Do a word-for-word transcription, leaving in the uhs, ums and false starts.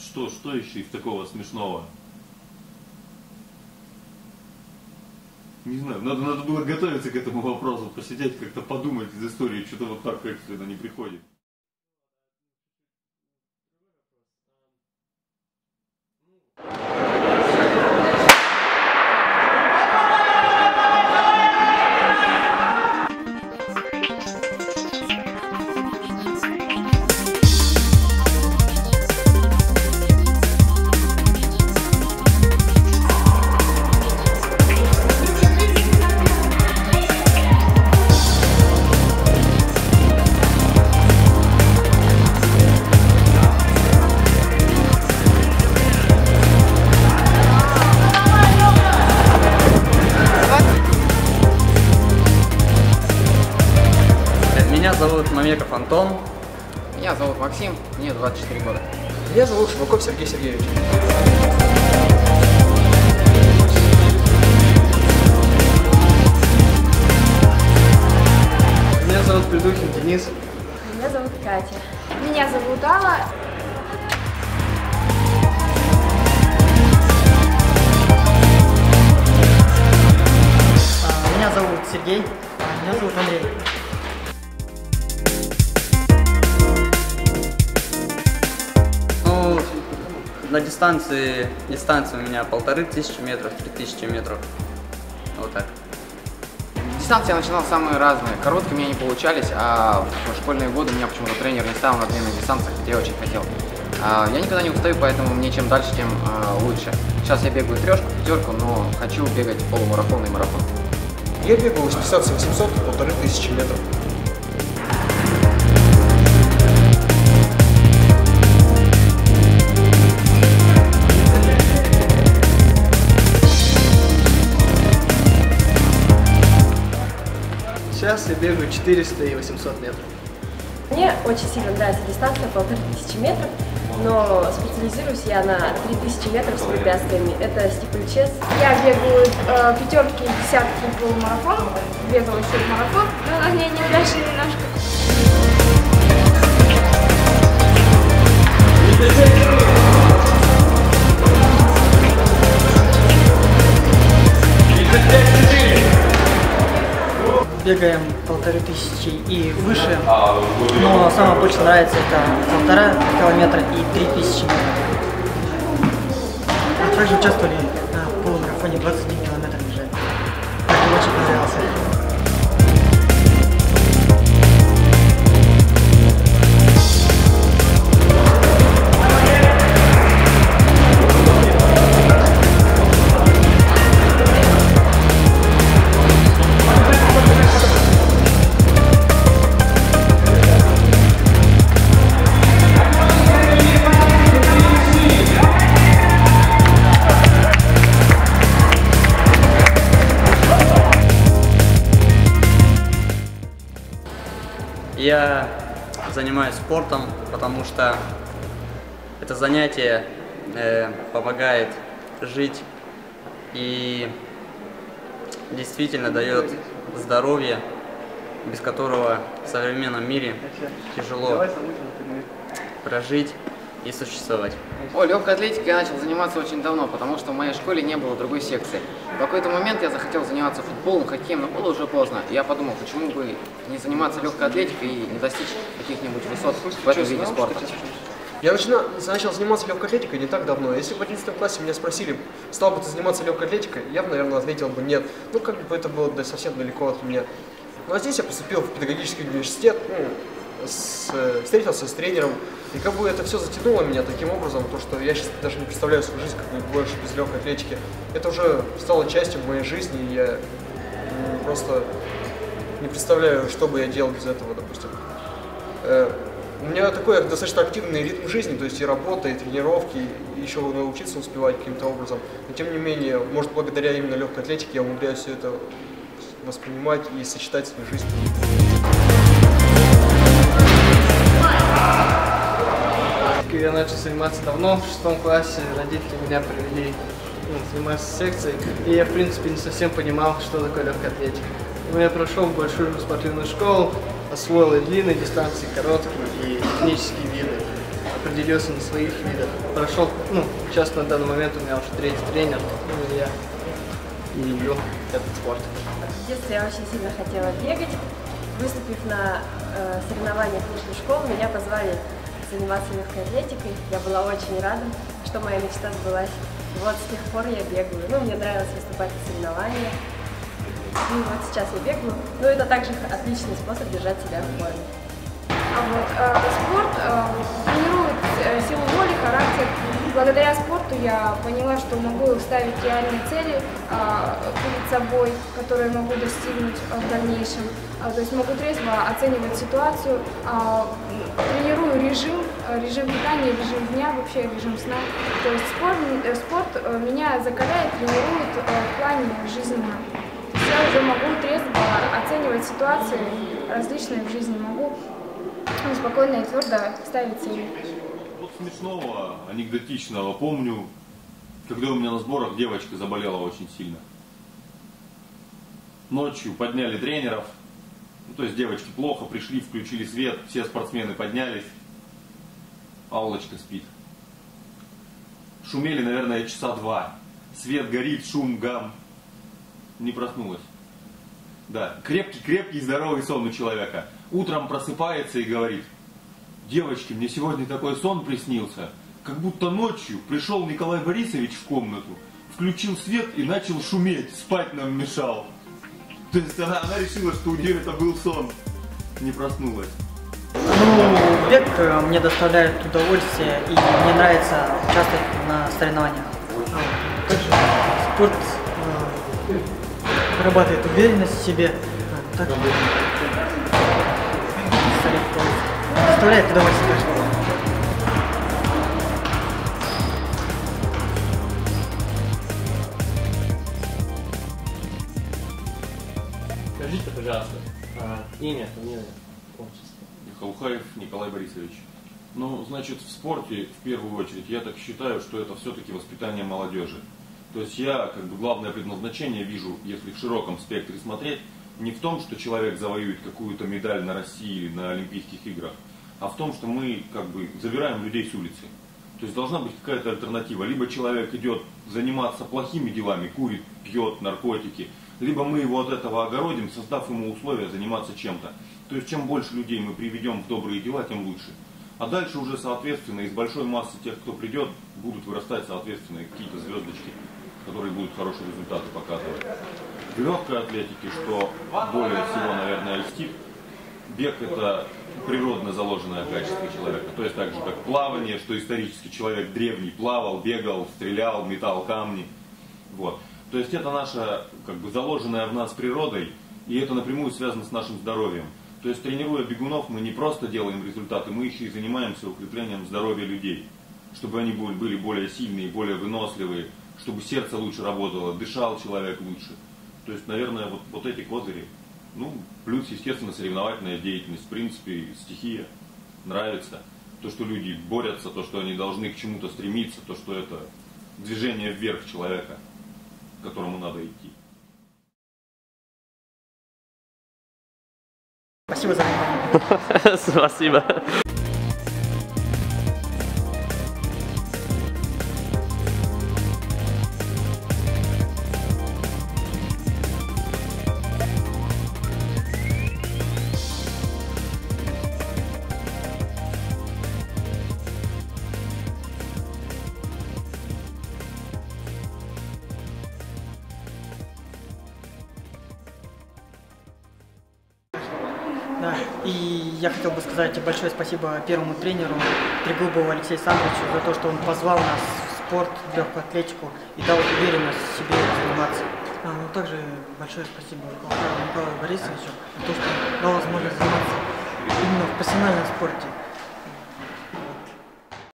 что, что еще из такого смешного? Не знаю, надо, надо было готовиться к этому вопросу, посидеть, как-то подумать из истории, что-то вот так экстренно не приходит. Меня зовут Мамеков Антон. Меня зовут Максим, мне двадцать четыре года. Меня зовут Шеваков Сергей Сергеевич. Меня зовут Придухин Денис. Меня зовут Катя. Меня зовут Алла. Меня зовут Сергей. Меня зовут Андрей. Ну, на дистанции, дистанция у меня полторы тысячи метров, три тысячи метров. Вот так. Дистанции я начинал самые разные. Короткие у меня не получались, а в школьные годы меня почему-то тренер не ставил на длинных дистанциях, хотя я очень хотел. Я никогда не устаю, поэтому мне чем дальше, тем лучше. Сейчас я бегаю трешку, пятерку, но хочу бегать полумарафон и марафон. Я бегал восемьдесят восемьсот, полторы тысячи метров. Сейчас я бегаю четыреста и восемьсот метров. Мне очень сильно нравится дистанция полторы тысячи метров, но специализируюсь я на три тысячи метров с препятствиями. Это стипльчез. Я бегаю э, пятерки, десятки, полумарафон, бегала еще и марафон, но на ней неудачно немножко. Бегаем полторы тысячи и выше, но самое больше нравится это полтора километра и три тысячи метров. Также участвовали на полумарафоне двадцать один километр бежали. Мне очень понравился. Я занимаюсь спортом, потому что это занятие э, помогает жить и действительно дает здоровье, без которого в современном мире тяжело прожить и существовать. О, легкой атлетикой я начал заниматься очень давно, потому что в моей школе не было другой секции. В какой-то момент я захотел заниматься футболом, хоккеем, но было уже поздно. И я подумал, почему бы не заниматься легкой атлетикой и не достичь каких-нибудь высот в этом виде спорта. Я начинал, начал заниматься легкой атлетикой не так давно. Если бы в одиннадцатом классе меня спросили, стал бы ты заниматься легкой атлетикой, я бы, наверное, ответил бы нет. Ну, как бы это было да, совсем далеко от меня. Ну, а здесь я поступил в педагогический университет, ну, с, встретился с тренером. И как бы это все затянуло меня таким образом, то, что я сейчас даже не представляю свою жизнь как бы больше без легкой атлетики. Это уже стало частью моей жизни, и я ну, просто не представляю, что бы я делал без этого, допустим. Э, у меня такой достаточно активный ритм жизни, то есть и работа, и тренировки, и еще научиться успевать каким-то образом. Но тем не менее, может, благодаря именно легкой атлетике я умудряюсь все это воспринимать и сочетать свою жизнь. Я начал заниматься давно, в шестом классе родители меня привели ну, заниматься секцией, и я в принципе не совсем понимал, что такое легкая атлетика. Но я прошел в большую спортивную школу, освоил и длинные дистанции, короткие и технические виды. определился на своих видах. Прошел, ну, сейчас на данный момент у меня уже третий тренер, ну, и я и люблю этот спорт. В детстве я очень сильно хотела бегать. Выступив на э, соревнованиях между школ, меня позвали заниматься легкой атлетикой. Я была очень рада, что моя мечта сбылась. Вот с тех пор я бегаю. Ну, мне нравилось выступать на соревнованиях. И вот сейчас я бегаю. Ну, это также отличный способ держать себя в форме. А вот, э, спорт э, тренирует э, силу воли, характер. Благодаря спорту я поняла, что могу ставить реальные цели э, перед собой, которые могу достигнуть э, в дальнейшем. Э, то есть могу трезво оценивать ситуацию, э, тренирую режим, э, режим питания, режим дня, вообще режим сна. То есть спорт, э, спорт э, меня закаляет, тренирует э, в плане жизненном. Я уже могу трезво оценивать ситуации различные в жизни, могу спокойно и твердо ставить цели. Вот смешного, анекдотичного помню, когда у меня на сборах девочка заболела очень сильно. Ночью подняли тренеров, ну, то есть девочки плохо, пришли, включили свет, все спортсмены поднялись, Аллочка спит. Шумели, наверное, часа два. Свет горит, шум, гам. Не проснулась. Да, крепкий-крепкий здоровый сон у человека. Утром просыпается и говорит: девочки, мне сегодня такой сон приснился, как будто ночью пришел Николай Борисович в комнату, включил свет и начал шуметь, спать нам мешал. То есть она, она решила, что у нее это был сон. Не проснулась. Ну, бег мне доставляет удовольствие, и мне нравится участвовать на соревнованиях. Также спорт э, вырабатывает уверенность в себе. Так, доставляет удовольствие тоже. Скажите, пожалуйста, имя, фамилия, отчество. Халухаев Николай Борисович. Ну, значит, в спорте, в первую очередь, я так считаю, что это все-таки воспитание молодежи. То есть я, как бы, главное предназначение вижу, если в широком спектре смотреть, не в том, что человек завоюет какую-то медаль на России, на Олимпийских играх, а в том, что мы, как бы, забираем людей с улицы. То есть должна быть какая-то альтернатива. Либо человек идет заниматься плохими делами, курит, пьет наркотики, либо мы его от этого огородим, создав ему условия заниматься чем-то. То есть чем больше людей мы приведем в добрые дела, тем лучше. А дальше уже, соответственно, из большой массы тех, кто придет, будут вырастать, соответственно, какие-то звездочки, которые будут хорошие результаты показывать. В легкой атлетике, что более всего, наверное, льстит, бег – это природно заложенное качество человека. То есть так же, как плавание, что исторически человек древний плавал, бегал, стрелял, метал камни. Вот. То есть это наша, как бы, заложенная в нас природой, и это напрямую связано с нашим здоровьем. То есть, тренируя бегунов, мы не просто делаем результаты, мы еще и занимаемся укреплением здоровья людей. Чтобы они были более сильные, более выносливые, чтобы сердце лучше работало, дышал человек лучше. То есть, наверное, вот, вот эти козыри. Ну, плюс, естественно, соревновательная деятельность. В принципе, стихия нравится. То, что люди борются, то, что они должны к чему-то стремиться, то, что это движение вверх человека, к которому надо идти. Спасибо за внимание. Спасибо. Да, и я хотел бы сказать большое спасибо первому тренеру Трегубову Алексею Александровичу за то, что он позвал нас в спорт, в легкую атлетику и дал уверенность в себе заниматься. А, ну, также большое спасибо Николаю Борисовичу за то, что дал возможность заниматься именно в профессиональном спорте.